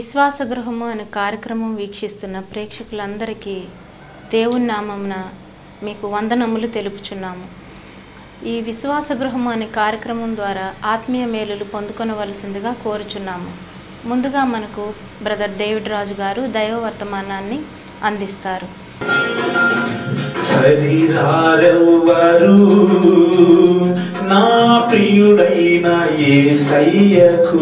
విశ్వాస గృహము అనే కార్యక్రమం వీక్షిస్తున్న ప్రేక్షకులందరికీ దేవుని నామమున మీకు వందనములు తెలుపుచున్నాము. ఈ విశ్వాస గృహము అనే కార్యక్రమం ద్వారా ఆత్మీయ మేలులు పొందుకొనవలసిందిగా కోరుచున్నాము. ముందుగా మనకు బ్రదర్ డేవిడ్ రాజు గారు దైవ వర్తమానాన్ని అందిస్తారు. శరీరారెవ్వరు నా ప్రియుడైన యేసయ్యకు,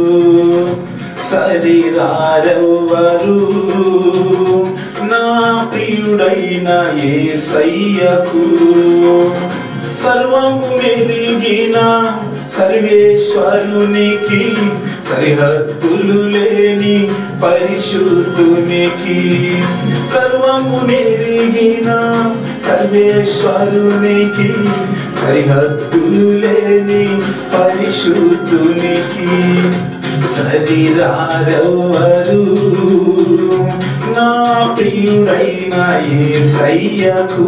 శరీరారెవ్వరు నా ప్రియుడైన యేసయ్యకు, సర్వము మెలిగిన సర్వేశ్వరునికి, సరిహద్దులు లేని పరిశుద్ధునికి, సర్వము మెలిగిన సర్వేశ్వరునికి, సరిహద్దులు లేని పరిశుద్ధునికి, శరీరారెవ్వరు నా ప్రియుడైన యేసయ్యకు,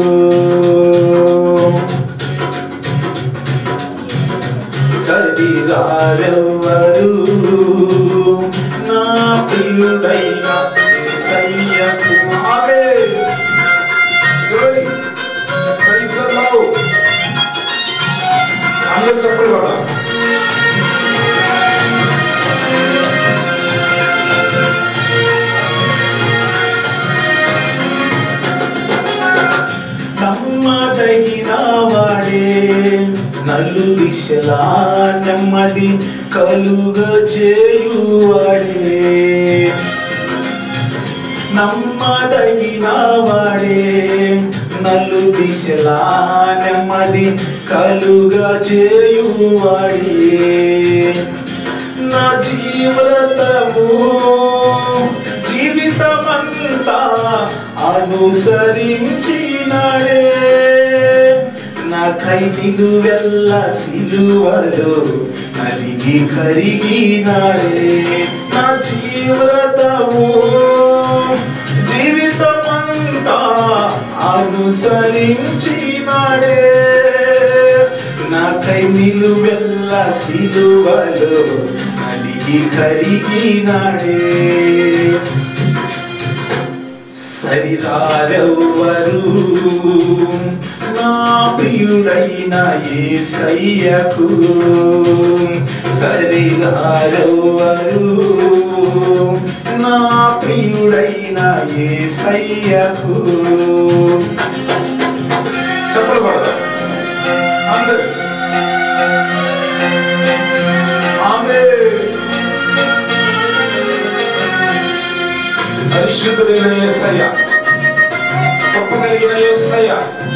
శరీరారెవ్వరు నా ప్రియుడైన యేసయ్యకు. ఆమేన్. గ్లోరీ. Praise the Lord. అందరూ చప్పట్లు కొడదాం. నమ్మదగిన వాడే, నలు దిశలా నెమ్మది కలుగ చేయువాడే, నమ్మదగిన వాడే, నలు దిశలా నెమ్మది కలుగ చేయువాడే, నా జీవితమంతా అనుసరించినాడే, నాకై నిలువెల్ల సిలువలో నలిగి కరిగినాడే, నా జీవితమంతా అనుసరించినాడే, నాకై నిలువెల్ల సిలువలో నలిగి కరిగినాడే, శరీరారెవ్వరు నా ప్రియుడైన యేసయ్యకు, శరీరారెవ్వరు నా ప్రియుడైన యేసయ్యకు. చప్పట్లు కొడదాం అందరూ. ఆమేన్. పరిశుద్ధుడైన యేసయ్య, గొప్ప కలిగిన యేసయ్య,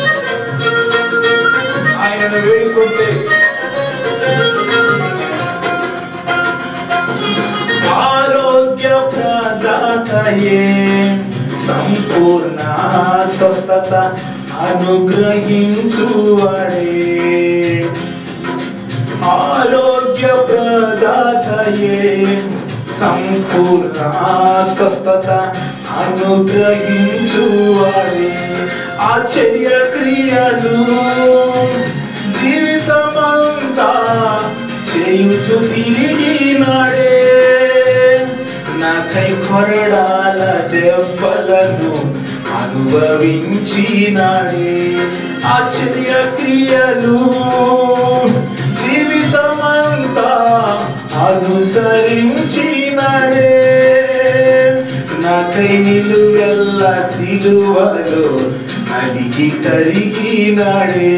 ఆయనను వేడుకుంటే ఆరోగ్య ప్రదాతయే, సంపూర్ణ స్వస్థత అనుగ్రహించువాడే, ఆరోగ్య ప్రదాతయే, సంపూర్ణ స్వస్థత అనుగ్రహించువాడే, ఆశ్చర్య క్రియలు జీవితమంతా చేయుచు తిరిగినాడే, నాకై కొరడాల దెబ్బలను అనుభవించినాడే, ఆశ్చర్య క్రియలు జీవితమంతా అనుసరించినాడే, నాకై నిలువెల్ల సిలువలో నలిగి కరిగినాడే,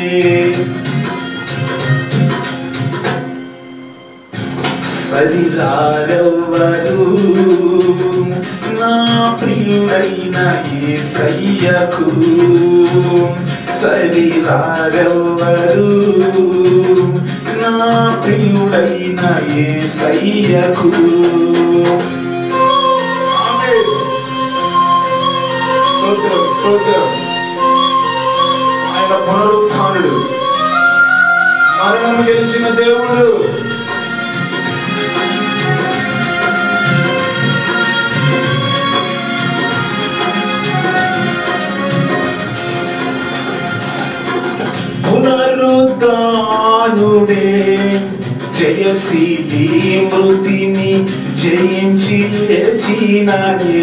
శరీరారెవ్వరు నా ప్రియుడైన యేసయ్యకు, శరీరారెవ్వరు నా ప్రియుడైన యేసయ్యకు. ఆమేన్. స్తోత్రం స్తోత్రం. ఆయన పునరుత్థానుడు, మరణము గెలిచిన దేవుడు. పునరుద్ధానుడే, జయశీలి మృతిని జయించి లేచినాడే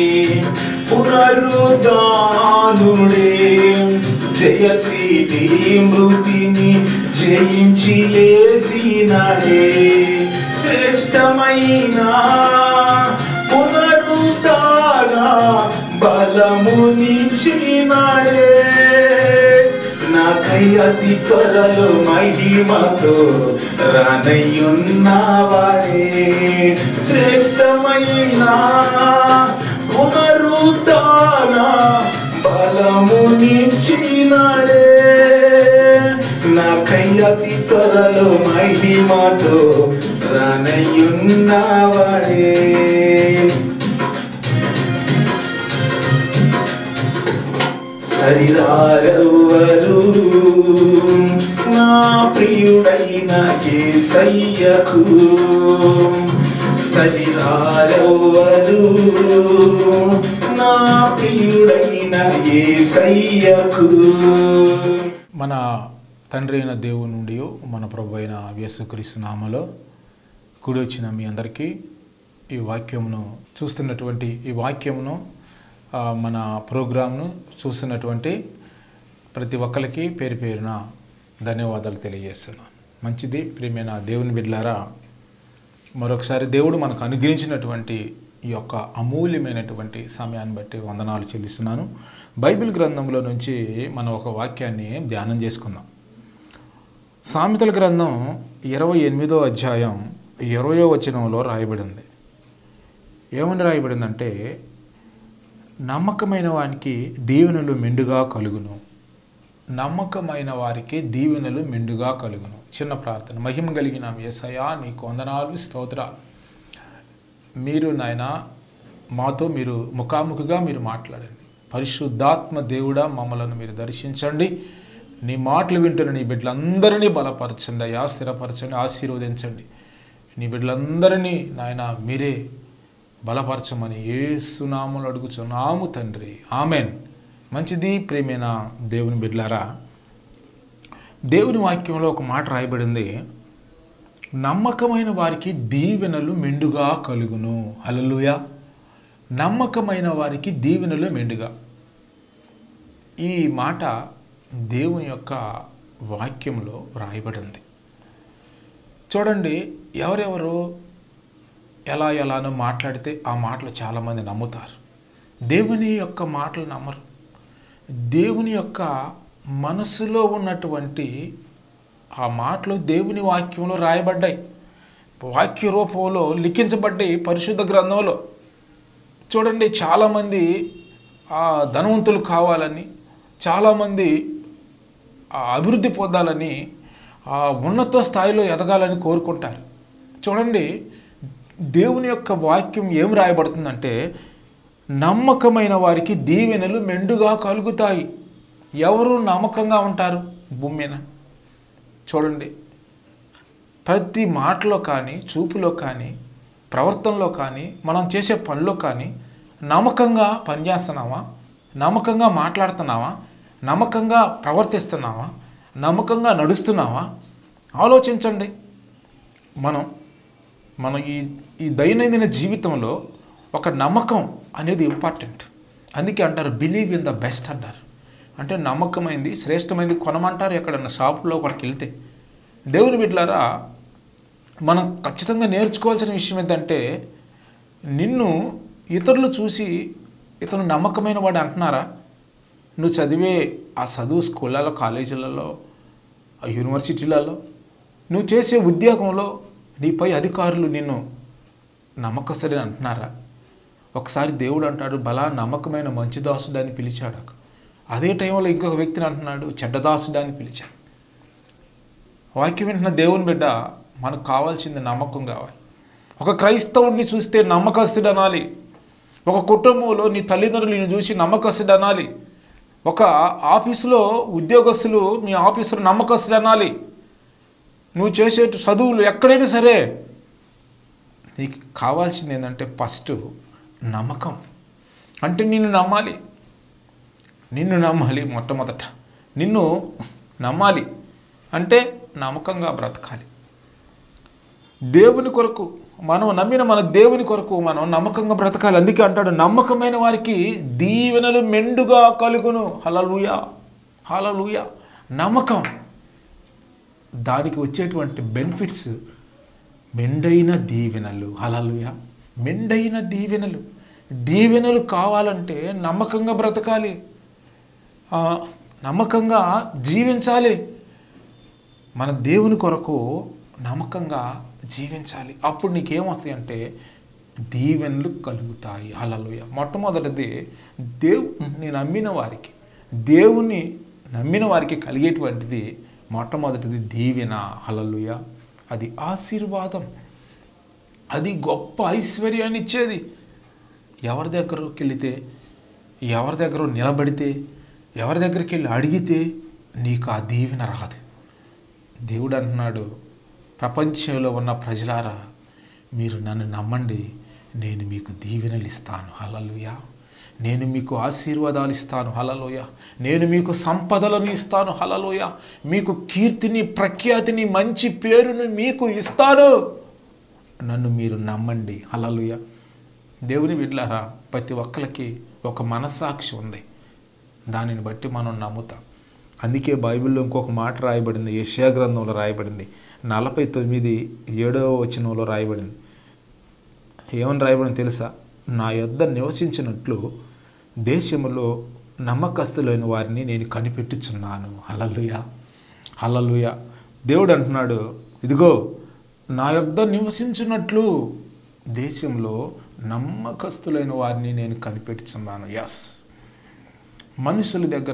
పునరుద్ధానుడే జయశీలి మృతిని జయించి లేచినాడే శ్రేష్టమైన పునరుద్ధాన బలమునిచ్చినాడే నాకై అతి త్వరలో మహిమతో రానయ్యున్నవాడే శ్రేష్టమైన పునరుద్ధాన బలమునిచ్చినాడే నాకై అతి త్వరలో మహిమతో రానయ్యున్నవాడే సరిరారెవ్వరు నా ప్రియుడైన యేసయ్యకు సరిరారెవ్వరు నా ప్రియుడైన యేసయ్యకు. మన తండ్రి అయిన దేవుని నుండి మన ప్రభు అయిన యేసుక్రీస్తు నామములో కూడి వచ్చిన మీ అందరికీ ఈ వాక్యమును చూస్తున్నటువంటి ఈ వాక్యమును మన ప్రోగ్రామ్ను చూస్తున్నటువంటి ప్రతి ఒక్కరికి పేరు పేరున ధన్యవాదాలు తెలియజేస్తున్నాను. మంచిది ప్రియమైన దేవుని బిడ్డలారా, మరొకసారి దేవుడు మనకు అనుగ్రహించినటువంటి ఈ యొక్క అమూల్యమైనటువంటి సమయాన్ని బట్టి వందనాలు చెల్లిస్తున్నాను. బైబిల్ గ్రంథంలో నుంచి మనం ఒక వాక్యాన్ని ధ్యానం చేసుకుందాం. సామెతల గ్రంథం 28వ అధ్యాయం 20వ వచనంలో రాయబడింది. ఏమని రాయబడిందంటే, నమ్మకమైన వారికి దీవెనలు మెండుగా కలుగును. నమ్మకమైన వారికి దీవెనలు మెండుగా కలుగును. చిన్న ప్రార్థన. మహిమ కలిగిన యేసయ్యా నీకు వందనాలు, స్తోత్రాలు. మీరు నాయన మాతో మీరు ముఖాముఖిగా మీరు మాట్లాడండి. పరిశుద్ధాత్మ దేవుడా మమ్మలను మీరు దర్శించండి. నీ మాటలు వింటున్న నీ బిడ్డలందరినీ బలపరచండి అయ్యా, స్థిరపరచండి, ఆశీర్వదించండి. నీ బిడ్డలందరినీ నాయన మీరే బలపరచమని యేసు నామములో అడుగుచున్నాము తండ్రి, ఆమెన్. మంచిది ప్రియమైన దేవుని బిడ్డలారా, దేవుని వాక్యంలో ఒక మాట రాయబడింది, నమ్మకమైన వారికి దీవెనలు మెండుగా కలుగును. హల్లెలూయా. నమ్మకమైన వారికి దీవెనలు మెండుగా. ఈ మాట దేవుని యొక్క వాక్యంలో రాయబడింది. చూడండి, ఎవరెవరు ఎలానో మాట్లాడితే ఆ మాటలు చాలామంది నమ్ముతారు. దేవుని యొక్క మాటలు నమ్మరు. దేవుని యొక్క మనసులో ఉన్నటువంటి ఆ మాటలు దేవుని వాక్యంలో రాయబడ్డాయి, వాక్య రూపంలో లిఖించబడ్డాయి పరిశుద్ధ గ్రంథంలో. చూడండి, చాలామంది ధనవంతులు కావాలని, చాలామంది అభివృద్ధి పొందాలని, ఉన్నత స్థాయిలో ఎదగాలని కోరుకుంటారు. చూడండి, దేవుని యొక్క వాక్యం ఏం రాయబడుతుందంటే, నమ్మకమైన వారికి దీవెనలు మెండుగా కలుగుతాయి. ఎవరు నమ్మకంగా ఉంటారు భూమి మీద? చూడండి, ప్రతి మాటలో కానీ, చూపులో కానీ, ప్రవర్తనలో కానీ, మనం చేసే పనిలో కానీ నమ్మకంగా పనిచేస్తున్నావా? నమ్మకంగా మాట్లాడుతున్నావా? నమ్మకంగా ప్రవర్తిస్తున్నావా? నమ్మకంగా నడుస్తున్నావా? ఆలోచించండి. మన ఈ దైనందిన జీవితంలో ఒక నమ్మకం అనేది ఇంపార్టెంట్. అందుకే అంటారు బిలీవ్ ఇన్ ద బెస్ట్ అంటారు. అంటే నమ్మకమైంది, శ్రేష్టమైంది కొనమంటారు ఎక్కడన్నా షాపులో ఒకటికి వెళ్తే. దేవుని బిడ్డలారా, మనం ఖచ్చితంగా నేర్చుకోవాల్సిన విషయం ఏంటంటే, నిన్ను ఇతరులు చూసి ఇతను నమ్మకమైన వాడు అంటున్నారా? నువ్వు చదివే ఆ చదువు స్కూళ్ళలో, కాలేజీలలో, యూనివర్సిటీలలో, నువ్వు చేసే ఉద్యోగంలో నీపై అధికారులు నిన్ను నమ్మకస్తుడని అంటున్నారా? ఒకసారి దేవుడు అంటాడు, బలా నమ్మకమైన మంచి దాసుడని పిలిచాడు. అదే టైంలో ఇంకొక వ్యక్తిని అంటున్నాడు, చెడ్డదాసుడని పిలిచాడు. వాక్యం వింటున్న దేవుని బిడ్డ, మనకు కావాల్సింది నమ్మకం కావాలి. ఒక క్రైస్తవుడిని చూస్తే నమ్మకస్తుడు అనాలి. ఒక కుటుంబంలో నీ తల్లిదండ్రులు నిన్ను చూసి నమ్మకస్తుడు అనాలి. ఒక ఆఫీసులో ఉద్యోగస్తులు మీ ఆఫీసులో నమ్మకస్తుడు అనాలి. నువ్వు చేసే చదువులు ఎక్కడైనా సరే నీకు కావాల్సింది ఏంటంటే ఫస్ట్ నమ్మకం. అంటే నిన్ను నమ్మాలి. మొట్టమొదట నిన్ను నమ్మాలి అంటే నమ్మకంగా బ్రతకాలి. దేవుని కొరకు మనం నమ్మిన మన దేవుని కొరకు మనం నమ్మకంగా బ్రతకాలి. అందుకే అంటాడు, నమ్మకమైన వారికి దీవెనలు మెండుగా కలుగును. హల్లెలూయా, హల్లెలూయా. నమ్మకం, దానికి వచ్చేటువంటి బెనిఫిట్స్ మెండైన దీవెనలు. హల్లెలూయా, మెండైన దీవెనలు. దీవెనలు కావాలంటే నమ్మకంగా బ్రతకాలి, నమ్మకంగా జీవించాలి. మన దేవుని కొరకు నమ్మకంగా జీవించాలి. అప్పుడు నీకేమొస్తాయి అంటే దీవెనలు కలుగుతాయి. హల్లెలూయా. మొట్టమొదటిది దేవుని నమ్మిన వారికి, దేవుని నమ్మిన వారికి కలిగేటువంటిది మొట్టమొదటిది దీవెన. హల్లెలూయా. అది ఆశీర్వాదం, అది గొప్ప ఐశ్వర్యాన్ని ఇచ్చేది. ఎవరి దగ్గరికి వెళితే, ఎవరి దగ్గర నిలబడితే, ఎవరి దగ్గరికి వెళ్ళి అడిగితే నీకు ఆ దీవెన రాదు. దేవుడు అంటున్నాడు, ప్రపంచంలో ఉన్న ప్రజలారా మీరు నన్ను నమ్మండి, నేను మీకు దీవెనలు ఇస్తాను. హల్లెలూయా. నేను మీకు ఆశీర్వాదాలు ఇస్తాను. హల్లెలూయా. నేను మీకు సంపదలను ఇస్తాను. హల్లెలూయా. మీకు కీర్తిని, ప్రఖ్యాతిని, మంచి పేరును మీకు ఇస్తాను. నన్ను మీరు నమ్మండి. హల్లెలూయా. దేవుని బిడ్డలారా, ప్రతి ఒక్కరికి ఒక మనస్సాక్షి ఉంది, దానిని బట్టి మనం నమ్ముతాం. అందుకే బైబిల్లో ఇంకొక మాట రాయబడింది, యెషయా గ్రంథంలో రాయబడింది, 49:7 రాయబడింది. ఏమని రాయబడింది తెలుసా? నా యొద్ద నివసించినట్లు దేశములో నమ్మకస్తులైన వారిని నేను కనిపెట్టుచున్నాను. హల్లెలూయా, హల్లెలూయా. దేవుడు అంటున్నాడు, ఇదిగో నా యొద్ద నివసించినట్లు దేశంలో నమ్మకస్తులైన వారిని నేను కనిపెట్టుచున్నాను. ఎస్, మనుషుల దగ్గర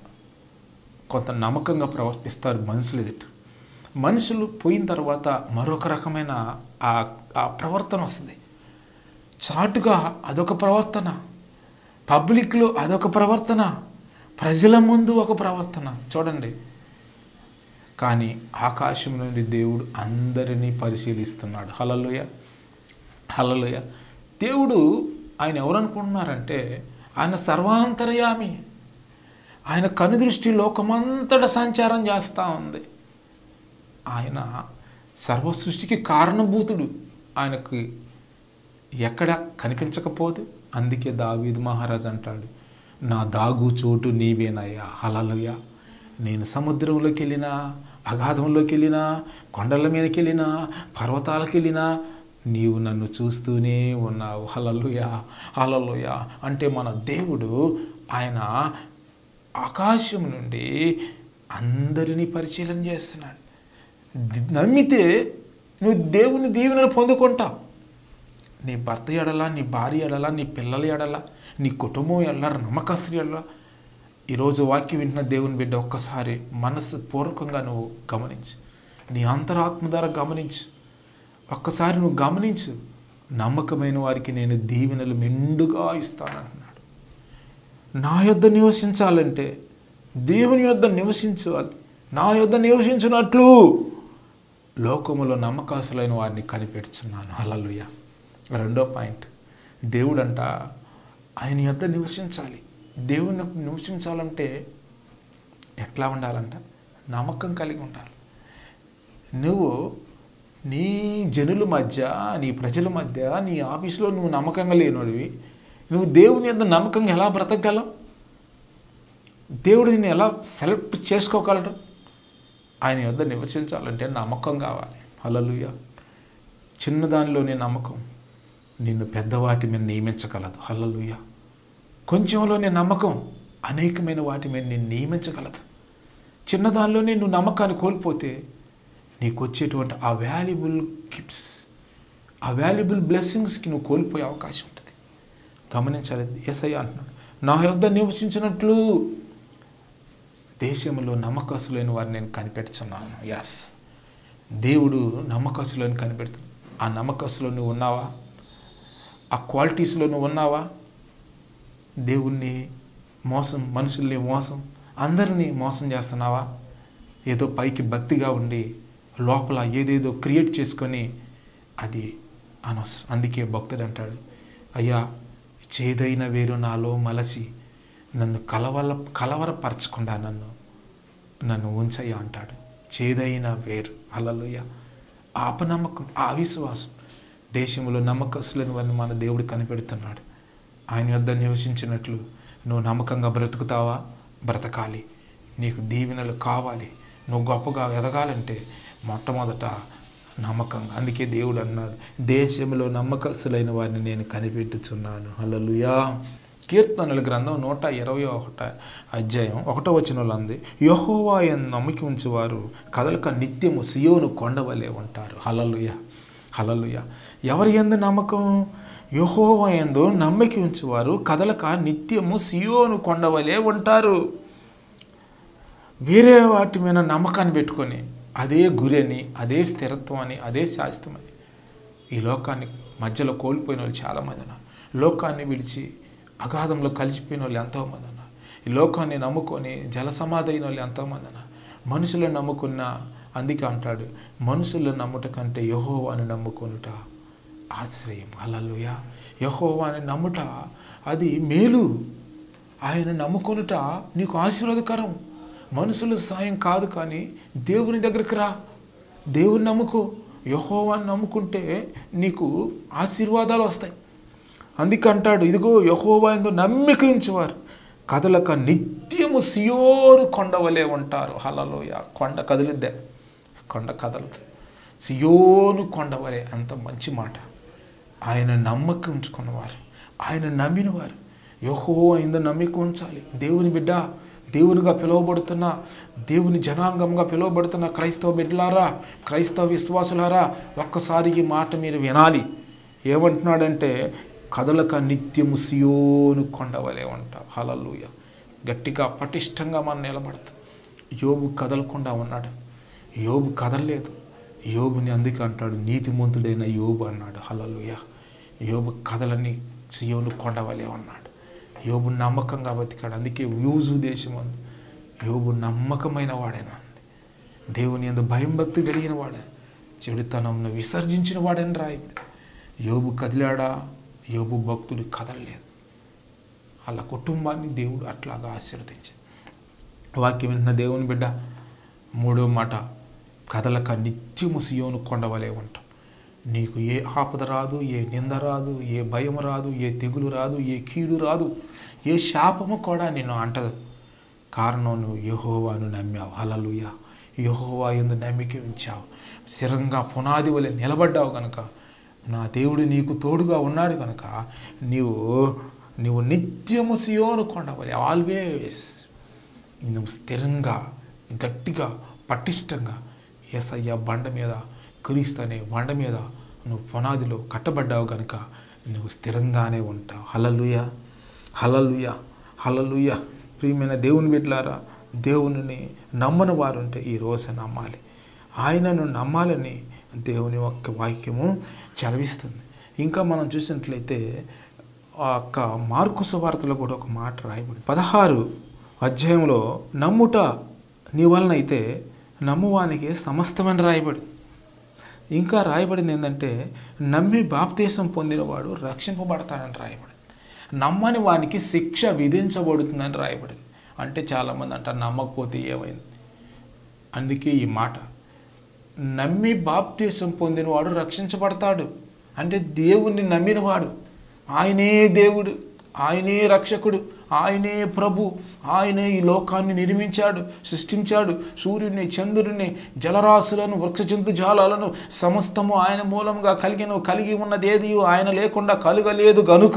కొంత నమ్మకంగా ప్రవర్తిస్తారు. మనుషులు ఎదుట, మనుషులు పోయిన తర్వాత మరొక రకమైన ఆ ప్రవర్తన వస్తుంది. చాటుగా అదొక ప్రవర్తన, పబ్లిక్లో అదొక ప్రవర్తన, ప్రజల ముందు ఒక ప్రవర్తన. చూడండి, కానీ ఆకాశం నుండి దేవుడు అందరినీ పరిశీలిస్తున్నాడు. హల్లెలూయా, హల్లెలూయా. దేవుడు ఆయన ఎవరనుకుంటున్నారంటే ఆయన సర్వాంతర్యామి. ఆయన కనుదృష్టి లోకమంతటా సంచారం చేస్తూ ఉంది. ఆయన సర్వ సృష్టికి కారణభూతుడు. ఆయనకి ఎక్కడ కనిపించకపోదు. అందుకే దావీదు మహారాజు అంటాడు, నా దాగు చోటు నీవేనయ్యా. హల్లెలూయా. నేను సముద్రంలోకి వెళ్ళినా, అగాధంలోకి వెళ్ళినా, కొండల మీదకి వెళ్ళినా, పర్వతాలకు వెళ్ళినా నీవు నన్ను చూస్తూనే ఉన్నావు. హల్లెలూయా, హల్లెలూయా. అంటే మన దేవుడు ఆయన ఆకాశం నుండి అందరినీ పరిశీలన చేస్తున్నాడు. నమ్మితే నువ్వు దేవుని దీవెనలు పొందుకుంటావు. నీ భర్త ఎడలా, నీ భార్య ఎడలా, నీ పిల్లల ఎడలా, నీ కుటుంబం ఎడలా, నమ్మకస్తులు ఎడలా. ఈరోజు వాక్యం వింటున్న దేవుని బిడ్డ, ఒక్కసారి మనసు పూర్వకంగా నువ్వు గమనించు, నీ అంతరాత్మ ద్వారా గమనించు. ఒక్కసారి నువ్వు గమనించు, నమ్మకమైన వారికి నేను దీవెనలు మెండుగా ఇస్తానంటున్నాడు. నా యొద్ద నివసించాలంటే దేవుని యొద్ద నివసించాలి. నా యొద్ద నివసించినట్లు లోకములో నమ్మకస్తులైన వారిని కనిపెడుతున్నాను. హల్లెలూయా. రెండో పాయింట్, దేవుడంట ఆయన యొద్ద నివసించాలి. దేవుని నివసించాలంటే ఎట్లా ఉండాలంట? నమ్మకం కలిగి ఉండాలి. నువ్వు నీ జనుల మధ్య, నీ ప్రజల మధ్య, నీ ఆఫీసులో నువ్వు నమ్మకంగా లేనివాడివి, నువ్వు దేవుని యొద్ద నమ్మకంగా ఎలా బ్రతకగలవు? దేవుడు నిన్ను ఎలా సెలెక్ట్ చేసుకోగలడు? ఆయన యొద్ద నివసించాలంటే నమ్మకం కావాలి. హల్లెలూయా. చిన్నదానిలోనే నమ్మకం నిన్ను పెద్దవాటి మీద నియమించగలదు. హల్లెలూయా. కొంచెంలోనే నమ్మకం అనేకమైన వాటి మీద నేను నియమించగలదు. చిన్నదానిలోనే నువ్వు నమ్మకాన్ని కోల్పోతే నీకు వచ్చేటువంటి ఆ వాల్యుబుల్ గిఫ్ట్స్, ఆ వాల్యుబుల్ బ్లెస్సింగ్స్కి నువ్వు కోల్పోయే అవకాశం ఉంటుంది. గమనించాలి. యేసయ్య అంటున్నాడు, నా యొద్ద నివసించినట్లు దేశంలో నమ్మకస్తులైన వారిని నేను కనిపెడుతున్నాను. ఎస్, దేవుడు నమ్మకస్తులను కనిపెడుతున్నాడు. ఆ నమ్మకస్తులో నువ్వు ఉన్నావా? ఆ క్వాలిటీస్లో నువ్వు ఉన్నావా? దేవుణ్ణి మోసం, మనుషుల్ని మోసం, అందరినీ మోసం చేస్తున్నావా? ఏదో పైకి భక్తిగా ఉండి లోపల ఏదేదో క్రియేట్ చేసుకొని అది అనవసరం. అందుకే భక్తుడు అంటాడు, అయ్యా చేదైన వేరు నాలో మలసి నన్ను కలవరపరచకుండా నన్ను ఉంచయ్యా అంటాడు. చేదైన వేరు. హల్లెలూయా. ఆ అపనమ్మకం, ఆ అవిశ్వాసం, దేశంలో నమ్మకస్తులని వారిని మన దేవుడు కనిపెడుతున్నాడు. ఆయన యొద్ద నివసించినట్లు నువ్వు నమ్మకంగా బ్రతుకుతావా? బ్రతకాలి. నీకు దీవెనలు కావాలి. నువ్వు గొప్పగా ఎదగాలంటే మొట్టమొదట నమ్మకంగా. అందుకే దేవుడు అన్నాడు, దేశంలో నమ్మకస్తులైన వారిని నేను కనిపెట్టుచున్నాను. హల్లెలూయా. కీర్తనల గ్రంథం 121 అధ్యాయం 1వ వచనంలో ఉంది, యెహోవా యందు నమ్మిక ఉంచువారు కదలక నిత్యము సియోను కొండవలే ఉంటారు. హల్లెలూయా, హల్లెలూయా. ఎవరి యందు నమ్మకం? యెహోవా యందు నమ్మిక ఉంచువారు కదలక నిత్యము సియోను కొండవలే ఉంటారు. వేరే వాటి మీద నమ్మకాన్ని పెట్టుకొని అదే గురని, అదే స్థిరత్వాన్ని, అదే శాశ్వతమని ఈ లోకాన్ని మధ్యలో కోల్పోయిన వాళ్ళు చాలామంది ఉన్నారు. లోకాన్ని విడిచి అగాధంలో కలిసిపోయిన వాళ్ళు ఎంతోమంది ఉన్నారు. ఈ లోకాన్ని నమ్ముకొని జలసమాధి అయిన వాళ్ళు ఎంతోమంది ఉన్నారు. మనుషులను నమ్ముకున్న, అందుకే అంటాడు, మనుషులను నమ్ముట కంటే యెహోవాను నమ్ముకొనుట ఆశ్రయం. హల్లెలూయా. యెహోవాను నమ్ముట అది మేలు. ఆయన నమ్ముకొనుట నీకు ఆశీర్వాదకరం. మనుషుల సాయం కాదు, కానీ దేవుని దగ్గరికి రా, దేవుని నమ్ముకో. యెహోవాను నమ్ముకుంటే నీకు ఆశీర్వాదాలు వస్తాయి. అందుకే అంటాడు, ఇదిగో యెహోవా యందు నమ్మిక ఉంచువారు కదలక నిత్యము సియోను కొండవలే ఉంటారు. హల్లెలూయా. కొండ కదిలిద్దే, కొండ కదలదు. సియోను కొండవలే, అంత మంచి మాట. ఆయన నమ్మకం ఉంచుకున్నవారు, ఆయన నమ్మినవారు యెహోవా యందు నమ్మిక ఉంచాలి. దేవుని బిడ్డ, దేవునిగా పిలువబడుతున్న, దేవుని జనాంగంగా పిలువబడుతున్న క్రైస్తవ బిడ్డలారా, క్రైస్తవ విశ్వాసులారా, ఒక్కసారి ఈ మాట మీరు వినాలి. ఏమంటున్నాడంటే, కదలక నిత్యము సియోను కొండవలే ఉంటావు. హల్లెలూయా. గట్టిగా పటిష్టంగా మనం నిలబడతాం. యోబు కదలకుండా ఉన్నాడు. యోబు కదలలేదు. యోబుని అందుకే అంటాడు, నీతిమంతుడైన యోబు అన్నాడు. హల్లెలూయా. యోబు కదలని సియోను కొండవలే ఉన్నాడు. యోబు నమ్మకంగా బతికాడు. అందుకే యూజు దేశం అంది యోబు నమ్మకమైన వాడేనా అంది. దేవుని యందు భయం భక్తి కలిగిన వాడే, చెడుతనంను విసర్జించిన వాడని రాయబడి. యోబు కదిలాడా? యోబు భక్తుడు కదలలేదు. వాళ్ళ కుటుంబాన్ని దేవుడు అట్లాగా ఆశీర్వదించాడు. వాక్యం వింటున్న దేవుని బిడ్డ, 3వ మాట, కదలక నిత్యము సియోను కొండవలే ఉంటాం. నీకు ఏ ఆపద రాదు, ఏ నింద రాదు, ఏ భయం రాదు, ఏ తెగులు రాదు, ఏ కీడు రాదు, ఏ శాపము కూడా నిన్ను అంటదు. కారణం నువ్వు యెహోవాను నమ్మావు. హల్లెలూయా. యెహోవా యందు నమ్మిక ఉంచావు. స్థిరంగా పునాది వలె నిలబడ్డావు కనుక, నా దేవుడు నీకు తోడుగా ఉన్నాడు కనుక నీవు నిత్యము సియోను కొండవలె, ఆల్వేస్ నువ్వు స్థిరంగా, గట్టిగా, పటిష్టంగా యేసయ్య బండ మీద, క్రీస్తు అనే బండ మీద నువ్వు పునాదిలో కట్టబడ్డావు కనుక నువ్వు స్థిరంగానే ఉంటావు. హల్లెలూయా, హల్లెలూయా, హల్లెలూయా. ప్రియమైన దేవుని బిడ్డలారా, దేవుని నమ్మని వారు ఉంటే ఈరోజు నమ్మాలి. ఆయనను నమ్మాలని దేవుని యొక్క వాక్యము చదివిస్తుంది. ఇంకా మనం చూసినట్లయితే ఆ యొక్క మార్కు సువార్తలో కూడా ఒక మాట రాయబడి 16 అధ్యాయంలో, నమ్ముట నీ వలన అయితే నమ్మువానికి సమస్తమని రాయబడి. ఇంకా రాయబడింది ఏంటంటే, నమ్మి బాప్తీసం పొందినవాడు రక్షింపబడతాడని రాయబడింది. నమ్మని వానికి శిక్ష విధించబడుతుందని రాయబడింది. అంటే చాలామంది అంటారు, నమ్మకపోతే ఏమైంది? అందుకే ఈ మాట, నమ్మి బాప్తీసం పొందినవాడు రక్షించబడతాడు. అంటే దేవుణ్ణి నమ్మినవాడు, ఆయనే దేవుడు, ఆయనే రక్షకుడు, ఆయనే ప్రభు, ఆయనే ఈ లోకాన్ని నిర్మించాడు, సృష్టించాడు. సూర్యుడిని, చంద్రుడిని, జలరాశులను, వృక్షజంతుజాలాలను సమస్తము ఆయన మూలంగా కలిగి ఉన్నది ఏది ఆయన లేకుండా కలుగలేదు గనుక,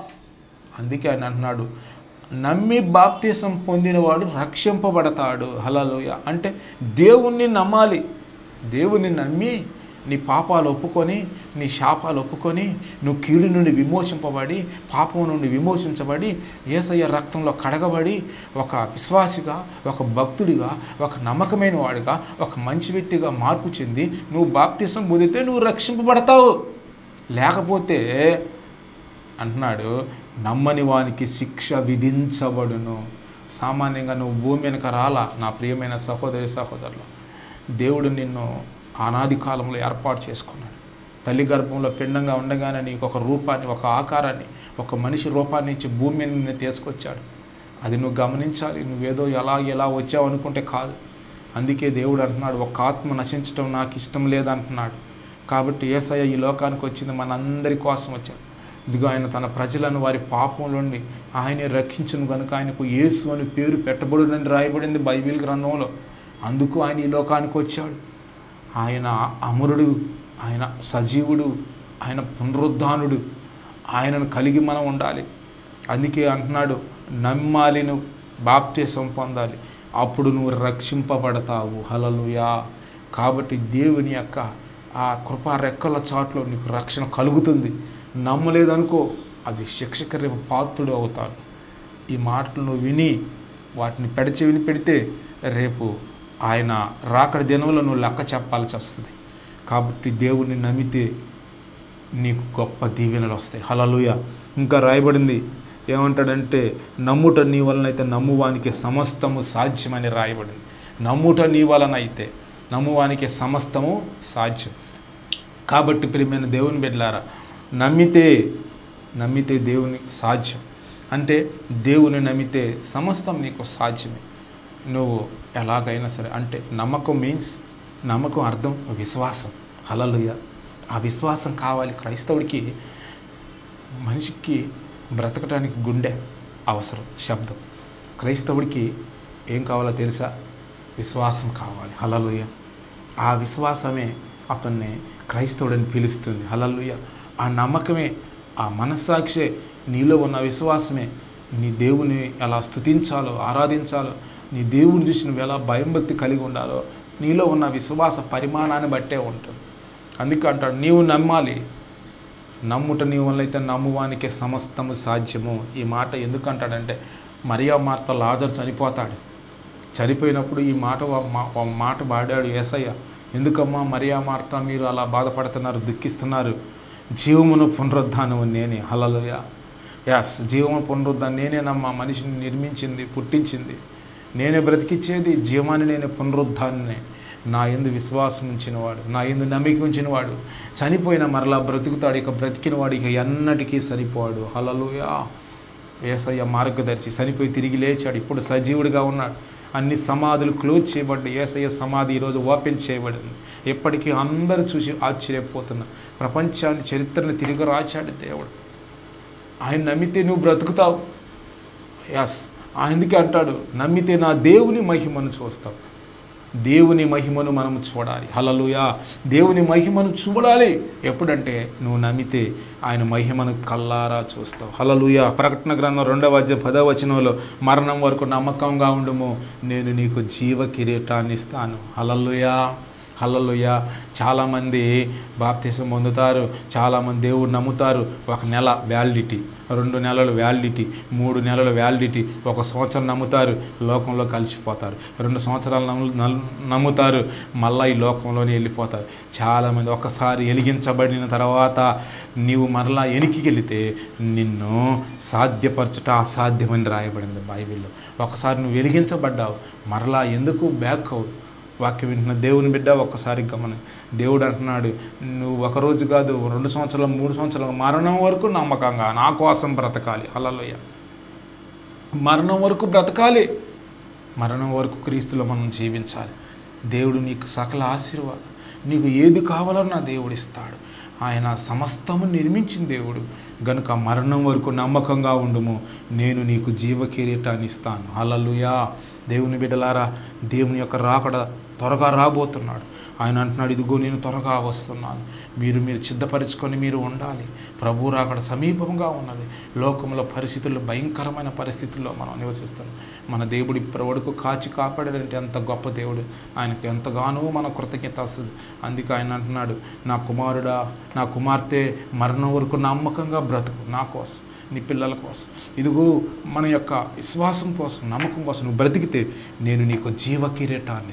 అందుకే ఆయన అంటున్నాడు, నమ్మి బాప్తీసం పొందినవాడు రక్షింపబడతాడు. హల్లెలూయా. అంటే దేవుణ్ణి నమ్మాలి. దేవుణ్ణి నమ్మి నీ పాపాలు ఒప్పుకొని, నీ శాపాలు ఒప్పుకొని, నువ్వు కీడు నుండి విమోచింపబడి, పాపం నుండి విమోచించబడి, యేసయ్య రక్తంలో కడగబడి, ఒక విశ్వాసిగా, ఒక భక్తుడిగా, ఒక నమ్మకమైన వాడిగా, ఒక మంచి వ్యక్తిగా మార్పు చెంది నువ్వు బాప్తిసం పొందితే నువ్వు రక్షింపబడతావు. లేకపోతే అంటున్నాడు, నమ్మని వానికి శిక్ష విధించబడును. సామాన్యంగా నువ్వు భూమి వెనుక రాలా నా ప్రియమైన సహోదరులు. దేవుడు నిన్ను అనాది కాలంలో ఏర్పాటు చేసుకున్నాడు. తల్లి గర్భంలో పిండంగా ఉండగానే నీకు ఒక రూపాన్ని, ఒక ఆకారాన్ని, ఒక మనిషి రూపాన్ని ఇచ్చి భూమి మీద నిన్ను తీసుకొచ్చాడు. అది నువ్వు గమనించాలి. నువ్వేదో ఎలా వచ్చావు అనుకుంటే కాదు. అందుకే దేవుడు అంటున్నాడు, ఒక ఆత్మ నశించడం నాకు ఇష్టం లేదంటున్నాడు. కాబట్టి యేసయ్య ఈ లోకానికి వచ్చింది మనందరి కోసం వచ్చాడు. ఇదిగో ఆయన తన ప్రజలను వారి పాపంలోండి ఆయనే రక్షించును కనుక ఆయనకు యేసు అని పేరు పెట్టబడునని రాయబడింది బైబిల్ గ్రంథంలో. అందుకు ఆయన ఈ లోకానికి వచ్చాడు. ఆయన అమరుడు, ఆయన సజీవుడు, ఆయన పునరుద్ధానుడు. ఆయనను కలిగి మనం ఉండాలి. అందుకే అంటున్నాడు, నమ్మాలి, నువ్వు బాప్తిసం పొందాలి, అప్పుడు నువ్వు రక్షింపబడతావు. హల్లెలూయా. కాబట్టి దేవుని యొక్క ఆ కృపా రెక్కల చాట్లో నీకు రక్షణ కలుగుతుంది. నమ్మలేదనుకో, అది శిక్షకి రేపు పాత్రుడు అవుతాడు. ఈ మాటలు నువ్వు విని వాటిని విని పెడితే రేపు ఆయన రాకడ దినంలో నువ్వు లెక్క చెప్పాల్సి వస్తుంది. కాబట్టి దేవుని నమ్మితే నీకు గొప్ప దీవెనలు వస్తాయి. హల్లెలూయా. ఇంకా రాయబడింది ఏమంటాడంటే, నమ్ముట నీ వలన అయితే నమ్మువానికి సమస్తము సాధ్యమని రాయబడింది. నమ్ముట నీ వలన అయితే నమ్మువానికి సమస్తము సాధ్యం. కాబట్టి ప్రియమైన దేవుని బిడ్డలారా, నమ్మితే దేవునికి సాధ్యం. అంటే దేవుని నమ్మితే సమస్తం నీకు సాధ్యమే. నువ్వు ఎలాగైనా సరే, అంటే నమ్మకం మీన్స్, నమ్మకం అర్థం విశ్వాసం. హల్లెలూయా. ఆ విశ్వాసం కావాలి. క్రైస్తవుడికి, మనిషికి బ్రతకటానికి గుండె అవసరం, శబ్దం. క్రైస్తవుడికి ఏం కావాలో తెలుసా? విశ్వాసం కావాలి. హల్లెలూయా. ఆ విశ్వాసమే అతన్ని క్రైస్తవుడని పిలుస్తుంది. హల్లెలూయా. ఆ నమ్మకమే, ఆ మనస్సాక్షే, నీలో ఉన్న విశ్వాసమే నీ దేవుని ఎలా స్తుతించాలో, ఆరాధించాలో, నీ దేవుని చూసి నువ్వు ఎలా భయం భక్తి కలిగి ఉండాలో నీలో ఉన్న విశ్వాస పరిమాణాన్ని బట్టే ఉంటుంది. అందుకే అంటాడు, నీవు నమ్మాలి. నమ్ముట నీ వల్ల అయితే నమ్మువానికి సమస్తము సాధ్యము. ఈ మాట ఎందుకు అంటాడంటే, మరియా మార్త లాజరు చనిపోతాడు. చనిపోయినప్పుడు ఈ మాట పాడాడు యేసయ్య. ఎందుకమ్మా మరియా మార్త మీరు అలా బాధపడుతున్నారు, దుఃఖిస్తున్నారు? జీవమును పునరుద్ధానము నేనే. హల్లెలూయా. యాస్, జీవమును పునరుద్ధానం నేనేనమ్మా. మనిషిని నిర్మించింది, పుట్టించింది నేనే, బ్రతికిచ్చేది జీవాన్ని నేనే, పునరుద్ధాన్నే. నా యందు విశ్వాసం ఉంచినవాడు, నా యందు నమ్మిక ఉంచినవాడు చనిపోయిన మరలా బ్రతుకుతాడు. ఇక బ్రతికినవాడు ఇక ఎన్నటికీ సరిపోడు. హల్లెలూయా. యేసయ్య మార్గదర్శి, చనిపోయి తిరిగి లేచాడు, ఇప్పుడు సజీవుడిగా ఉన్నాడు. అన్ని సమాధులు క్లోజ్ చేయబడ్డాయి. యేసయ్య సమాధి ఈరోజు ఓపెన్ చేయబడింది. ఎప్పటికీ అందరూ చూసి ఆశ్చర్యపోతున్నారు. ప్రపంచాన్ని, చరిత్రను తిరిగి రాచాడు దేవుడు. ఆయన నమ్మితే నువ్వు బ్రతుకుతావు. ఎస్, అందుకే అంటాడు, నమ్మితే నా దేవుని మహిమను చూస్తావు. దేవుని మహిమను మనం చూడాలి. హల్లెలూయా. దేవుని మహిమను చూడాలి. ఎప్పుడంటే నువ్వు నమ్మితే ఆయన మహిమను కల్లారా చూస్తావు. హల్లెలూయా. ప్రకటన గ్రంథం 2వ అధ్యాయం 10వ వచనంలో, మరణం వరకు నమ్మకంగా ఉండుము, నేను నీకు జీవ కిరీటాన్ని ఇస్తాను. హల్లెలూయా. హల్లెలూయా. చాలామంది బాప్తిసం పొందుతారు, చాలామంది దేవుడు నమ్ముతారు. 1 నెల వ్యాలిడిటీ, 2 నెలలు వ్యాలిడిటీ, 3 నెలల వ్యాలిడిటీ, 1 సంవత్సరం నమ్ముతారు, లోకంలో కలిసిపోతారు. 2 సంవత్సరాలు నమ్ముతారు, మళ్ళీ ఈ లోకంలోనే వెళ్ళిపోతారు. చాలామంది ఒకసారి వెలిగించబడిన తర్వాత నీవు మరలా వెనక్కి వెళితే నిన్ను సాధ్యపరచుట అసాధ్యమని రాయబడింది బైబిల్లో. ఒకసారి నువ్వు వెలిగించబడ్డావు, మరలా ఎందుకు బ్యాక్ అవు? వాక్యం వింటున్న దేవుని బిడ్డ ఒక్కసారి గమని, దేవుడు అంటున్నాడు, నువ్వు 1 రోజు కాదు, 2 సంవత్సరాలు, 3 సంవత్సరాలు, మరణం వరకు నమ్మకంగా నా కోసం బ్రతకాలి. హల్లెలూయా. మరణం వరకు బ్రతకాలి. మరణం వరకు క్రీస్తులో మనం జీవించాలి. దేవుడు నీకు సకల ఆశీర్వాదం, నీకు ఏది కావాలన్నా దేవుడు ఇస్తాడు. ఆయన సమస్తము నిర్మించిన దేవుడు గనుక మరణం వరకు నమ్మకంగా ఉండుము, నేను నీకు జీవ కిరీటాన్ని ఇస్తాను. హల్లెలూయా. దేవుని బిడ్డలారా, దేవుని యొక్క రాకడ త్వరగా రాబోతున్నాడు. ఆయన అంటున్నాడు, ఇదిగో నేను త్వరగా వస్తున్నాను, మీరు సిద్ధపరచుకొని మీరు ఉండాలి. ప్రభు రాకడ సమీపంగా ఉన్నది. లోకంలో పరిస్థితుల్లో, భయంకరమైన పరిస్థితుల్లో మనం నివసిస్తున్నాం. మన దేవుడు ఇప్పటి వరకు కాచి కాపాడాడంటే ఎంత గొప్ప దేవుడు. ఆయనకు ఎంతగానో మన కృతజ్ఞత వస్తుంది. అందుకే ఆయన అంటున్నాడు, నా కుమారుడా, నా కుమార్తె, మరణం వరకు నమ్మకంగా బ్రతుకు నా కోసం, నీ పిల్లల కోసం. ఇదిగో మన యొక్క విశ్వాసం కోసం, నమ్మకం కోసం నువ్వు బ్రతికితే నేను నీకు జీవ కిరీటాన్ని ఇస్తాను.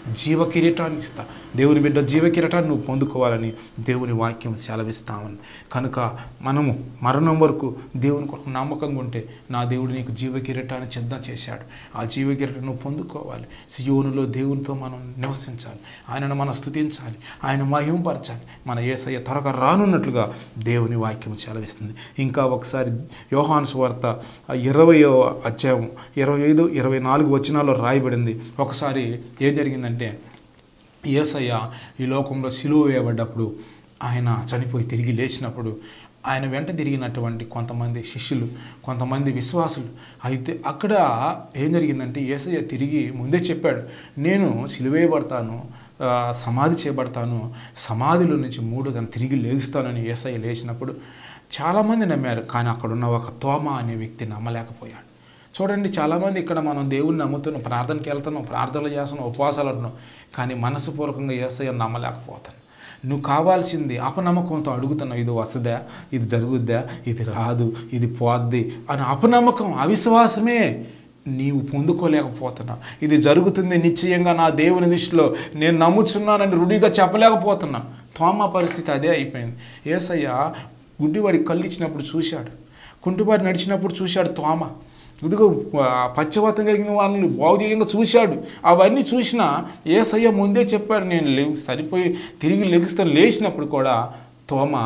జీవ కిరీటాన్ని ఇస్తా. దేవుని బిడ్డ జీవ కిరీటాన్ని నువ్వు పొందుకోవాలని దేవుని వాక్యం సెలవిస్తామని. కనుక మనము మరణం వరకు దేవుని కొరకు నమ్మకంగా ఉంటే నా దేవుడు నీకు జీవ కిరీటాన్ని సిద్ధం చేశాడు. ఆ జీవ కిరీటం నువ్వు పొందుకోవాలి. సియోనులో దేవునితో మనం నివసించాలి, ఆయనను మనం స్తుతించాలి, ఆయన మహిమపరచాలి. మన యేసయ్య త్వరగా రానున్నట్లుగా దేవుని వాక్యం సెలవిస్తుంది. ఇంకా ఒకసారి యోహాను సువార్త 20వ అధ్యాయం 25, 24 వచనాల్లో రాయబడింది. ఒకసారి ఏం జరిగిందంటే యేసయ్య ఈ లోకంలో సిలువ వేయబడ్డప్పుడు, ఆయన చనిపోయి తిరిగి లేచినప్పుడు ఆయన వెంట తిరిగినటువంటి కొంతమంది శిష్యులు, కొంతమంది విశ్వాసులు, అయితే అక్కడ ఏం జరిగిందంటే యేసయ్య తిరిగి ముందే చెప్పాడు, నేను సిలువ వేయబడతాను, సమాధి చేయబడతాను, సమాధిలో నుంచి 3 గంటలు తిరిగి లేస్తానని యేసయ్య లేచినప్పుడు చాలామంది నమ్మారు. కానీ అక్కడున్న ఒక తోమా అనే వ్యక్తి నమ్మలేకపోయాడు. చూడండి, చాలామంది ఇక్కడ మనం దేవుణ్ణి నమ్ముతున్నాం, ప్రార్థనకి వెళ్తున్నాం, ప్రార్థనలు చేస్తున్నాం, ఉపవాసాలు ఉంటున్నాం, కానీ మనస్సుపూర్వకంగా యేసయ్య నమ్మలేకపోతాను. నువ్వు కావాల్సింది అపనమ్మకంతో అడుగుతున్నావు, ఇది వస్తుందా, ఇది జరుగుద్దా, ఇది రాదు, ఇది పోద్ది అని అపనమ్మకం, అవిశ్వాసమే నీవు పొందుకోలేకపోతున్నావు. ఇది జరుగుతుంది నిశ్చయంగా నా దేవుని దృష్టిలో నేను నమ్ముచున్నానని రుడిగా చెప్పలేకపోతున్నా. తోమా పరిస్థితి అదే అయిపోయింది. యేసయ్య గుడ్డివాడికి కళ్ళు ఇచ్చినప్పుడు చూశాడు, కుంటివాడు నడిచినప్పుడు చూశాడు తోమా, ఇదిగో పశ్చాత్తాపం కలిగిన వాళ్ళని బాగుదేయంగా చూశాడు. అవన్నీ చూసినా యేసయ్య ముందే చెప్పాడు, నేను సరిపోయి తిరిగి లెగిస్తాను. లేచినప్పుడు కూడా తోమా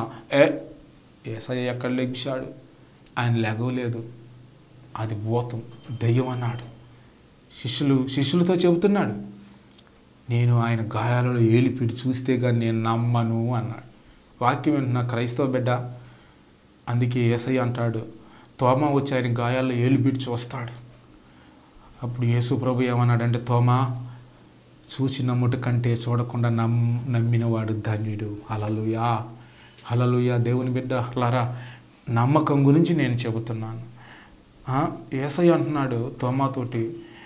యేసయ్య ఎక్కడ లెగిశాడు, ఆయన లెగవలేదు, అది భూతం, దెయ్యం అన్నాడు. శిష్యులతో చెబుతున్నాడు, నేను ఆయన గాయాలలో ఏలిపిడి చూస్తే కానీ నేను నమ్మను అన్నాడు. వాక్యం వింటున్న క్రైస్తవ బిడ్డ, అందుకే యేసయ్య అంటాడు, తోమా వచ్చి ఆయన గాయాల్లో ఏలిపిడి చూస్తాడు. అప్పుడు యేసు ప్రభు ఏమన్నాడంటే, తోమా చూచి నమ్ముట కంటే చూడకుండా నమ్మినవాడు ధన్యుడు. హల్లెలూయా, హల్లెలూయా. దేవుని బిడ్డ లారా, నమ్మకం గురించి నేను చెబుతున్నాను. యేసయ్య అంటున్నాడు తోమాతోటి,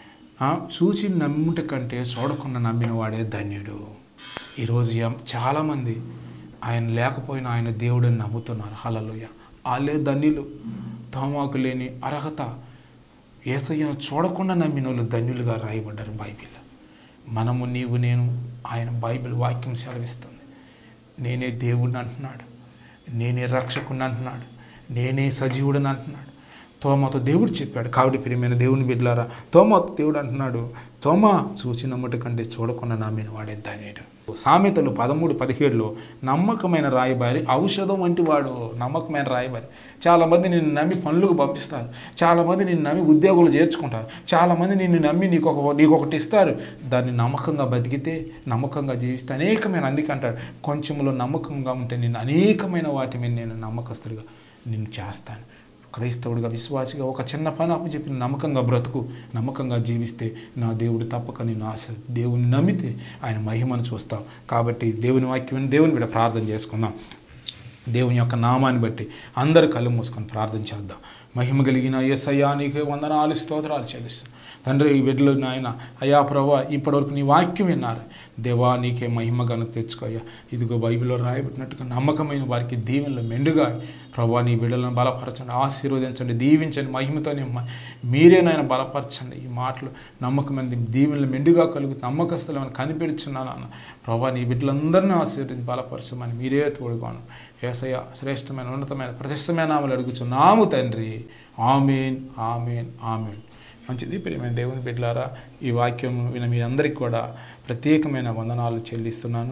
చూచి నమ్ముట కంటే చూడకుండా నమ్మినవాడే ధన్యుడు. ఈరోజు చాలామంది ఆయన లేకపోయినా ఆయన దేవుడిని నమ్ముతున్నారు. హల్లెలూయా, వాళ్ళే ధన్యులు. తోమాకు లేని అర్హత, యేసయ్యను చూడకుండా నమ్మిన వాళ్ళు ధన్యులుగా రాయబడ్డారు బైబిల్లో. మనము, నీవు, నేను, ఆయన బైబిల్ వాక్యం సెలవిస్తుంది. నేనే దేవుడిని అంటున్నాడు, నేనే రక్షకుడిని అంటున్నాడు, నేనే సజీవుడిని అంటున్నాడు. తోమాతో దేవుడు చెప్పాడు. కాబట్టి ప్రియమైన దేవుని బిడ్డలారా, తోమాతో దేవుడు అంటున్నాడు, తోమా చూచి నమ్ముట కంటే చూడకుండా నమ్మిన వాడే ధన్యుడు. సామెతలు 13:17లో నమ్మకమైన రాయబారి ఔషధం వంటి వాడు. నమ్మకమైన రాయబారి. చాలామంది నిన్ను నమ్మి పనులకు పంపిస్తారు, చాలామంది నిన్ను నమ్మి ఉద్యోగులు చేర్చుకుంటారు, చాలామంది నిన్ను నమ్మి నీకొకటి ఇస్తారు. దాన్ని నమ్మకంగా బతికితే, నమ్మకంగా జీవిస్తే అనేకమైన, అందుకే అంటాడు, కొంచెంలో నమ్మకంగా ఉంటే నిన్ను అనేకమైన వాటి మీద నేను నమ్మకస్తుడిగా నిన్ను చేస్తాను. క్రైస్తవుడిగా, విశ్వాసిగా ఒక చిన్న పని అప్పచెప్పిన నమ్మకంగా బ్రతుకు, నమ్మకంగా జీవిస్తే నా దేవుడు తప్పక నిన్ను దేవుని నమ్మితే ఆయన మహిమను చూస్తాం. కాబట్టి దేవుని వాక్యం, దేవుని బిడ్డ ప్రార్థన చేసుకుందాం. దేవుని యొక్క నామాన్ని బట్టి అందరు కళ్ళు మూసుకొని ప్రార్థన చేద్దాం. మహిమ కలిగిన యేసయ్యా, నీకే వందనాలు, స్తోత్రాలు చెల్లిస్తాం తండ్రి. ఈ బిడ్డలు నాయన, అయ్యా ప్రభువా, ఇప్పటివరకు నీ వాక్యం విన్నారు దేవా, నీకే మహిమ ఘనత తెచ్చుకోయ్యా. ఇదిగో బైబిల్లో రాయబడినట్టుగా నమ్మకమైన వారికి దీవెనలు మెండుగా ప్రభువా, నీ బిడ్డలను బలపరచండి, ఆశీర్వదించండి, దీవించండి, మహిమతోనే మీరే నాయన బలపరచండి. ఈ మాటలు నమ్మకమైన దీవెనలు మెండుగా కలుగు నమ్మకస్తులను కనిపెడుచున్నాను అన్న ప్రభువా, నీ బిడ్డలందరినీ ఆశీర్వదించి బలపరచమని మీరే తోడుగాను. యేసయ్య శ్రేష్టమైన, ఉన్నతమైన, ప్రతిష్టమైన నామములు అడుగుచున్నాము తండ్రి. ఆమేన్, ఆమేన్, ఆమేన్. మంచిది. ప్రియమైన దేవుని బిడ్డలారా, ఈ వాక్యం విన మీ అందరికీ కూడా ప్రత్యేకమైన వందనాలు చెల్లిస్తున్నాను.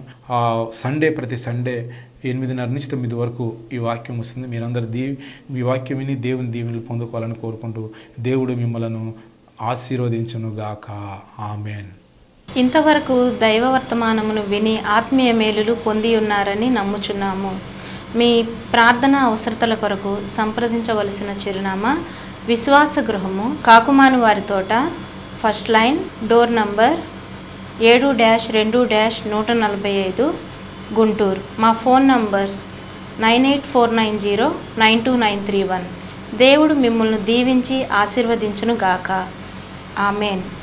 ప్రతి సండే 8:30 నుంచి 9 వరకు ఈ వాక్యం వస్తుంది. మీరందరూ ఈ వాక్యం విని దేవుని దీవెనలు పొందుకోవాలని కోరుకుంటూ దేవుడు మిమ్మలను ఆశీర్వదించును గాక. ఆమేన్. ఇంతవరకు దైవ వర్తమానమును విని ఆత్మీయ మేలులు పొంది ఉన్నారని నమ్ముచున్నాము. మీ ప్రార్థన అవసరతల కొరకు సంప్రదించవలసిన చిరునామా విశ్వాస గృహము, కాకుమాని వారి తోట, first line, door number 7-2-145, Guntur. మా ఫోన్ నంబర్స్ 9849092931. దేవుడు మిమ్మల్ని దీవించి ఆశీర్వదించును గాక. ఆమెన్.